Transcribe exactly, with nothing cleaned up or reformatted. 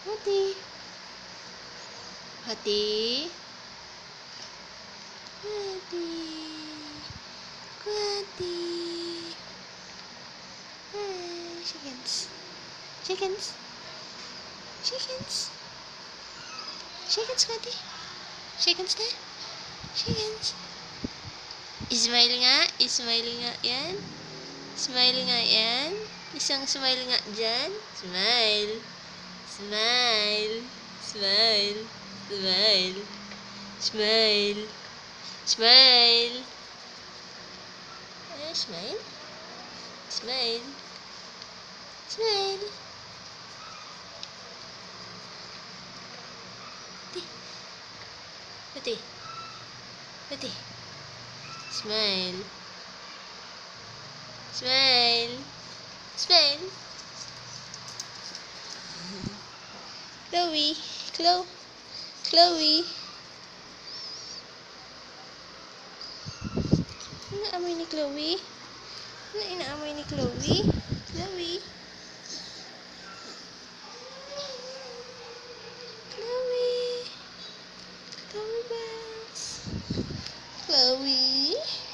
Quatie. Quatie. Quatie. Quatie. Hi, chickens. Chickens. Chickens. Chickens, Quatie. Chickens na. Chickens. Ismail nga. Ismail nga yan. Smile nga yan. Isang smile nga dyan. Smile. Smile. Smile. Smile. Smile. Smile. Eh, smile. Smile. Smile. Quatie. Quatie. Smile. Smile. Smile. Chloe. Chloe. Chloe. Inaamoy ni Chloe? Ano inaamoy ni Chloe? Chloe. Chloe. Chloe bells. Chloe.